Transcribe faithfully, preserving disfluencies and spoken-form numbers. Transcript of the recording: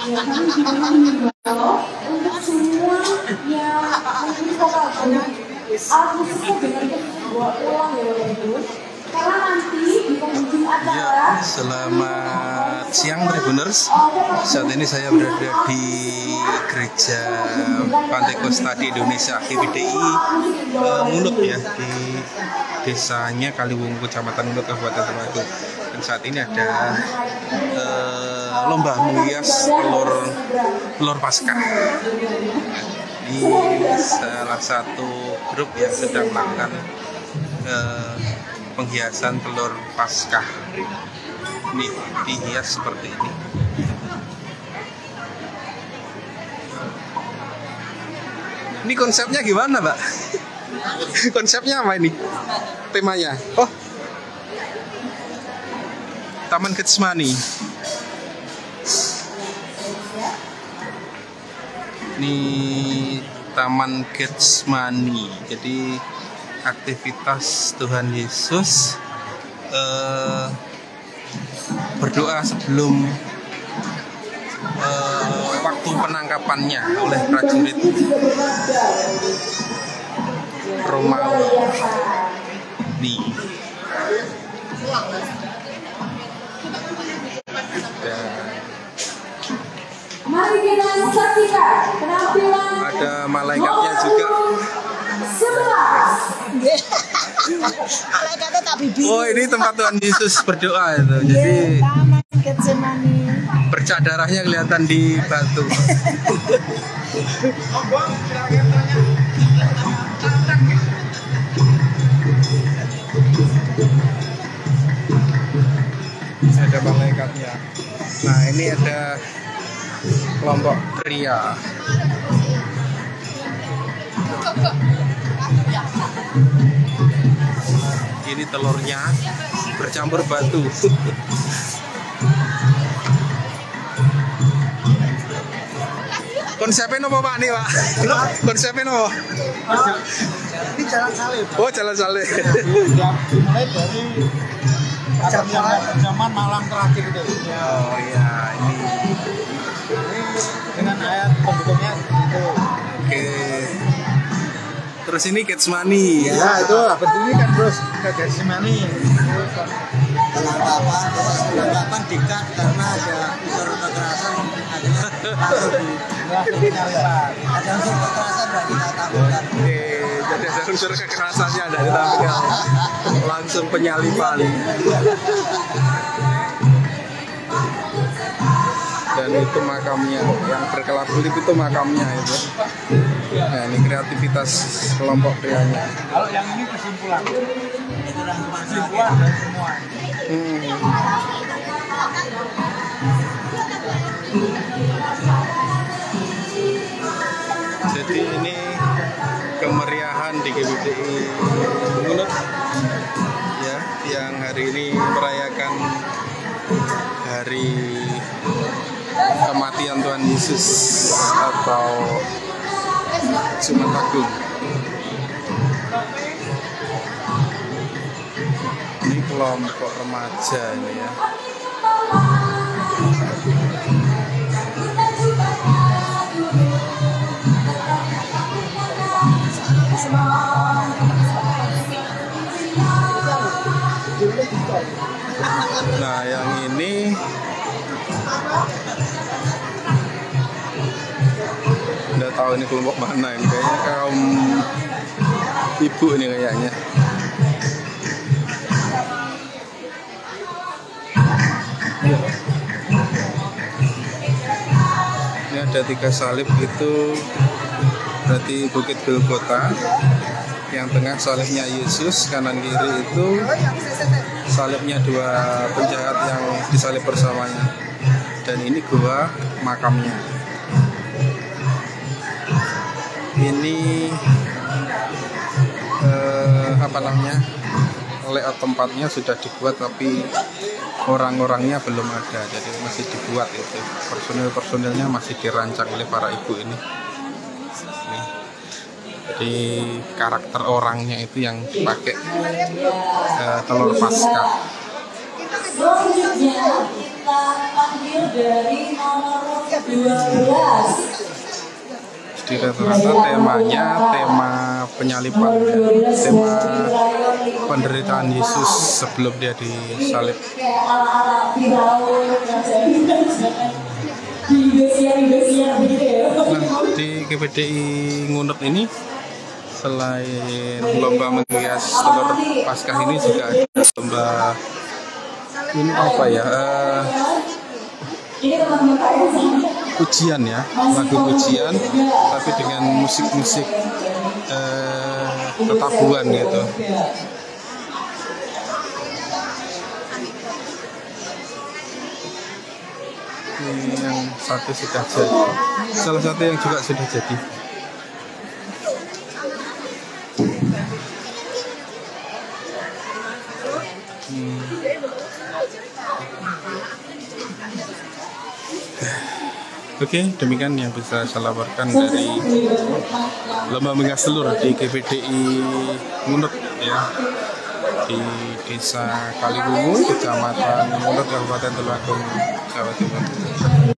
untuk semua yang mungkin vokal alat musiknya dengan dibawa ulang ya Ibu, karena nanti di penghujung acara. Ya, selamat siang Tribuners. Saat ini saya berada di Gereja Pantekosta di Indonesia G P D I uh, Muluk ya, di desanya Kaliwungu, Kecamatan Muluk, Kabupaten Temanggung. Dan saat ini ada uh, lomba menghias telur telur Paskah. Ini salah satu grup yang sedang melakukan uh, penghiasan telur Paskah. Ini dihias seperti ini. Ini konsepnya gimana, Mbak? Konsepnya apa ini? Temanya? Oh, Taman Getsemani. Ini Taman Getsemani. Jadi aktivitas Tuhan Yesus uh, berdoa sebelum uh, waktu penangkapannya oleh prajurit Romawi. Nih. Mari kita saksikan penampilan. Ada malaikatnya juga. Malaikatnya tak bibi. Oh, ini tempat Tuhan Yesus berdoa itu. Jadi Taman Getsemani. bercak darahnya kelihatan di batu. Ada malaikatnya. Nah, ini ada kelompok pria. Ini telurnya bercampur batu. Konsepnya apa Pak nih Pak? Konsepnya apa? Ini jalan salib. Oh, jalan salib. Dimulai dari perjamuan perjamuan malam terakhir itu. Oh iya, ini. Ini dengan ayat pembukanya itu. Oke. Terus ini Getsemani. Ya itu bentuknya kan terus ke Getsemani. Penangkapan, proses penangkapan dikat karena ada unsur kekerasan, ada langsung di ada unsur kekerasan dan kita tampilkan. Oke, jadi ada unsur kekerasannya ada ditampilkan. Langsung penyalipan. Dan itu makamnya, yang berkelap-kelip itu makamnya itu. Nah, ini kreativitas kelompok prianya. Kalau yang ini kesimpulan, kesimpulan dan semua. Hmm. Jadi ini kemeriahan di G P D I Muluk ya, yang hari ini merayakan hari kematian Tuhan Yesus atau Jumat Agung. Ini kelompok remaja ini ya. Nah, yang ini nggak tahu ini kelompok mana ini, kayaknya kaum ibu ini kayaknya. Ini ada tiga salib itu, berarti Bukit Golgota. Yang tengah salibnya Yesus, kanan kiri itu salibnya dua penjahat yang disalib bersamanya. Dan ini gua makamnya. Ini eh, apa namanya, layout tempatnya sudah dibuat tapi orang-orangnya belum ada, jadi masih dibuat itu. Personil-personilnya masih dirancang oleh para ibu ini. Nih. Jadi karakter orangnya itu yang dipakai uh, telur Paskah. Selanjutnya kita panggil dari nomor Di rata-rata temanya tema penyaliban, ya. Tema penderitaan Yesus sebelum dia disalib. Nah, di G P D I Ngunut ini selain lomba menghias telur Paskah ini juga ada lomba ini apa ya? Uh, ujian ya, lagu ujian, tapi dengan musik-musik uh, tetabuhan gitu. Ini yang satu sudah jadi, salah satu yang juga sudah jadi. Hmm. Oke, demikian yang bisa saya laporkan dari lomba menghias telur di G P D I Ngunut ya, di Desa Kaliwungu, Kecamatan Ngunut, Kabupaten Tulungagung, Jawa Timur.